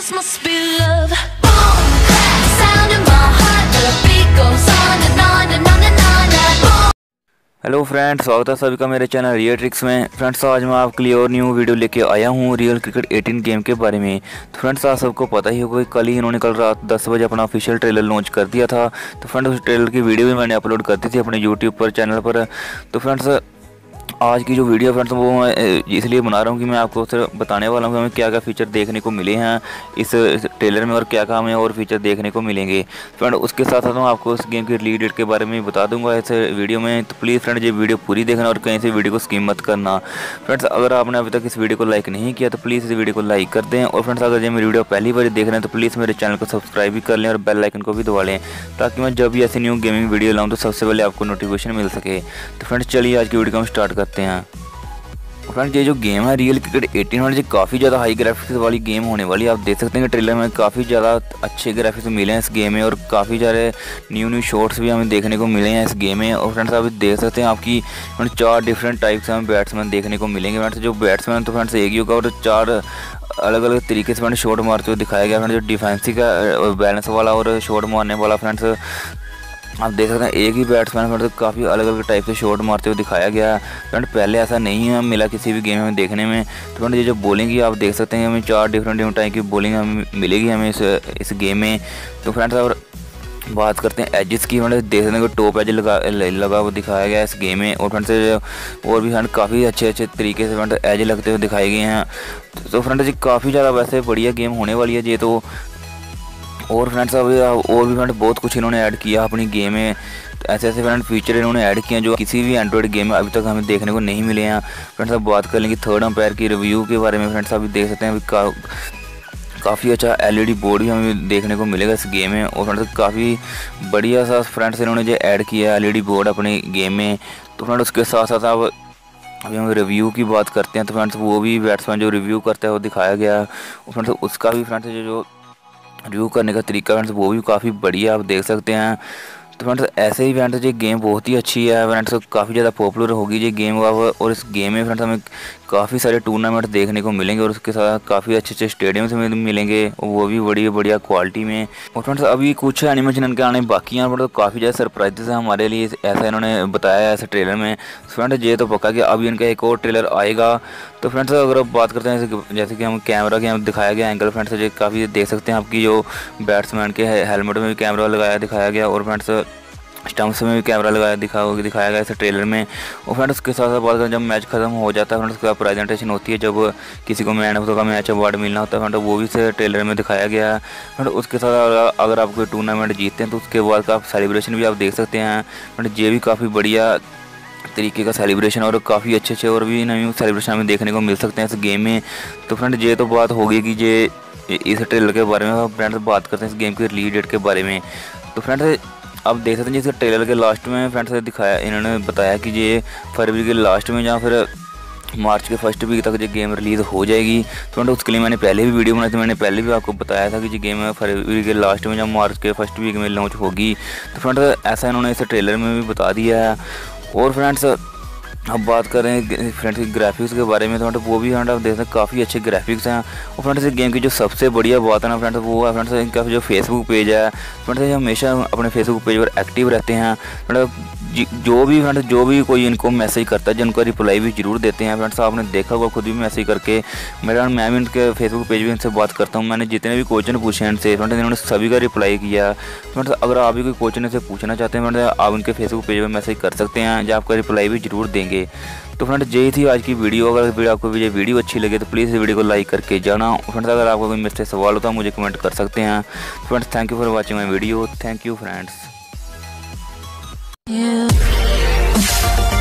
This must be love. Boom, clap, sound in my heart. The beat goes on and on and on and on and on. Hello friends, स्वागत है सभी का मेरे channel real tricks में। Friends, आज मैं आपके लिए और न्यू वीडियो लेके आया हूँ रियल क्रिकेट 18 गेम के बारे में। तो फ्रेंड्स, आप सबको पता ही होगा कि कल ही इन्होंने कल रात 10 बजे अपना ऑफिशियल ट्रेलर लॉन्च कर दिया था। तो फ्रेंड्स, उस ट्रेलर की वीडियो भी मैंने अपलोड कर दी थी अपने यूट्यूब पर चैनल पर। तो फ्रेंड्स, आज की जो वीडियो फ्रेंड्स वो मैं इसलिए बना रहा हूँ कि मैं आपको सिर्फ बताने वाला हूँ कि हमें क्या क्या फ़ीचर देखने को मिले हैं इस ट्रेलर में और क्या क्या हमें और फीचर देखने को मिलेंगे। फ्रेंड, उसके साथ साथ मैं आपको इस गेम की रिलीज डेट के बारे में भी बता दूंगा इस वीडियो में। तो प्लीज़ फ्रेंड, ये वीडियो पूरी देखना और कहीं से वीडियो को स्किप मत करना। फ्रेंड्स, अगर आपने अभी तक इस वीडियो को लाइक नहीं किया तो प्लीज़ इस वीडियो को लाइक कर दें। और फ्रेंड्स, अगर ये मेरी वीडियो पहली बार देख रहे हैं तो प्लीज़ मेरे चैनल को सब्सक्राइब भी कर लें और बेल आइकन को भी दबा लें, ताकि मैं जब भी ऐसी न्यू गेमिंग वीडियो लाऊँ तो सबसे पहले आपको नोटिफिकेशन मिल सके। तो फ्रेंड्स, चलिए आज की वीडियो को हम स्टार्ट करते हैं। फ्रेंड्स, ये जो गेम है रियल क्रिकेट 18 ये काफ़ी ज़्यादा हाई ग्राफिक्स वाली गेम होने वाली है। आप देख सकते हैं कि ट्रेलर में काफ़ी ज़्यादा अच्छे ग्राफिक्स मिले हैं इस गेम में और काफ़ी सारे न्यू शॉट्स भी हमें देखने को मिले हैं इस गेम में। और फ्रेंड्स, आप देख सकते हैं आपकी 4 डिफरेंट टाइप्स हमें बैट्समैन देखने को मिलेंगे। फ्रेंड्स, जो बैट्समैन तो फ्रेंड्स एक ही होगा और 4 अलग अलग तरीके से फ्रेंड्स शॉट मारते हुए दिखाया गया। फ्रेंड्स, जो डिफेंसिव का बैलेंस वाला और शॉट मारने वाला, फ्रेंड्स आप देख सकते हैं एक ही बैट्समैन फ्रेंड्स काफ़ी अलग अलग टाइप से शॉट मारते हुए दिखाया गया। फ्रेंड, पहले ऐसा नहीं है मिला किसी भी गेम में देखने में। तो फ्रेंड, ये जो बॉलिंग है आप देख सकते हैं हमें 4 डिफरेंट टाइप की बॉलिंग हमें मिलेगी हमें इस गेम में। तो फ्रेंड्स, और बात करते हैं एजेस की। फ्रेंड्स, देख सकते हैं कि टॉप एज लगा हुआ दिखाया गया इस गेम में। और फ्रेंड्स, और भी फ्रेंड काफ़ी अच्छे तरीके से फ्रेंड एज लगते हुए दिखाए गए हैं। तो फ्रेंड्स, ये काफ़ी ज़्यादा वैसे बढ़िया गेम होने वाली है ये तो। और फ्रेंड्स, अभी और भी फ्रेंड्स बहुत कुछ इन्होंने ऐड किया अपनी गेम में। ऐसे ऐसे फ्रेंड फीचर इन्होंने ऐड किए हैं जो किसी भी एंड्रॉइड गेम में अभी तक हमें देखने को नहीं मिले हैं। फ्रेंड्स, अब बात कर लेंगे थर्ड अंपायर की रिव्यू के बारे में। फ्रेंड्स, अभी देख सकते हैं अभी काफ़ी अच्छा LED बोर्ड भी हमें देखने को मिलेगा इस गेम में। और फ्रेंड्स, काफ़ी बढ़िया सा फ्रेंड्स इन्होंने जो ऐड किया है LED बोर्ड अपने गेम में। तो फ्रेंड्स, उसके साथ साथ अब अभी हम रिव्यू की बात करते हैं। तो फ्रेंड्स, वो भी बैट्समैन जो रिव्यू करता है वो दिखाया गया। और फ्रेंड्स, उसका भी फ्रेंड्स जो रिव्यू करने का तरीका फ्रेंड्स वो भी काफ़ी बढ़िया आप देख सकते हैं। तो फ्रेंड्स, ऐसे ही फ्रेंड्स ये गेम बहुत ही अच्छी है फ्रेंड्स, काफ़ी ज़्यादा पॉपुलर होगी ये गेम। और इस गेम में फ्रेंड्स हमें काफ़ी सारे टूर्नामेंट देखने को मिलेंगे और उसके साथ काफ़ी अच्छे अच्छे स्टेडियम्स में मिलेंगे, वो भी बड़ी बढ़िया क्वालिटी में। और फ्रेंड्स, अभी कुछ एनिमेशन इनके आने बाकी हैं तो काफ़ी ज़्यादा सरप्राइजेस है हमारे लिए, ऐसा इन्होंने बताया है ऐसे ट्रेलर में। फ्रेंड्स, ये तो पक्का कि अभी इनका एक और ट्रेलर आएगा। तो फ्रेंड्स, अगर आप बात करते हैं जैसे कि हम कैमरा के हम दिखाया गया एंगल, फ्रेंड्स ये काफ़ी देख सकते हैं आपकी जो बैट्समैन के हेलमेट में भी कैमरा लगाया दिखाया गया और फ्रेंड्स स्टम्प्स में भी कैमरा दिखाया गया इस ट्रेलर में। और फ्रेंड्स, उसके साथ साथ बात करें जब मैच खत्म हो जाता है फ्रेंड्स उसका प्रेजेंटेशन होती है, जब किसी को man of the match award मिलना होता है फ्रेंड्स वो भी इस ट्रेलर में दिखाया गया है। फ्रेंड्स, उसके साथ अगर आप कोई टूर्नामेंट जीतते हैं तो उसके बाद का आप सेलिब्रेशन भी आप देख सकते हैं। फ्रेंड्स, ये भी काफ़ी बढ़िया तरीके का सेलिब्रेशन और काफ़ी अच्छे और भी नई सेलिब्रेशन हमें देखने को मिल सकते हैं इस गेम में। तो फ्रेंड्स, ये तो बात होगी कि ये इस ट्रेलर के बारे में। फ्रेंड्स, बात करते हैं इस गेम की रिलीज डेट के बारे में। तो फ्रेंड्स, आप देख सकते हैं जिसके ट्रेलर के लास्ट में फ्रेंड्स दिखाया इन्होंने बताया कि ये फरवरी के लास्ट में या फिर मार्च के फर्स्ट वीक तक ये गेम रिलीज़ हो जाएगी। तो फ्रेंड्स, उसके लिए मैंने पहले भी वीडियो बनाई थी, मैंने पहले भी आपको बताया था कि ये गेम फरवरी के लास्ट में या मार्च के फर्स्ट वीक में लॉन्च होगी। तो फ्रेंड्स, ऐसा इन्होंने इस ट्रेलर में भी बता दिया है। और फ्रेंड्स, अब बात करें फ्रेंड्स की ग्राफिक्स के बारे में तो वो भी फ्रेंड्स आप देख सकते हैं काफ़ी अच्छे ग्राफिक्स हैं। और फ्रेंड्स, इस गेम की जो सबसे बढ़िया बात है ना फ्रेंड्स वो है फ्रेंड्स इनका जो फेसबुक पेज है। फ्रेंड्स, ये हमेशा अपने फेसबुक पेज पर एक्टिव रहते हैं। फ्रेंड्स, जो भी कोई इनको मैसेज करता है जिनको रिप्लाई भी जरूर देते हैं। फ्रेंड्स, आपने देखा होगा खुद भी मैसेज करके मैं भी इनके फेसबुक पेज भी इनसे बात करता हूँ। मैंने जितने भी क्वेश्चन पूछे हैं इनसे फ्रेंड्स इन्होंने सभी का रिप्लाई किया। फ्रेंड्स, अगर आप भी कोई क्वेश्चन इनसे पूछना चाहते हैं फ्रेंड्स आप उनके फेसबुक पेज पर मैसेज कर सकते हैं, जो आपका रिप्लाई भी जरूर देंगे। तो फ्रेंड्स, यही थी आज की वीडियो। अगर आपको ये वीडियो अच्छी लगे तो प्लीज़ इस वीडियो को लाइक करके जाना। फ्रेंड्स, अगर आपको कोई मेरे से सवाल होता है मुझे कमेंट कर सकते हैं। Friends, thank you for watching my video. Thank you friends.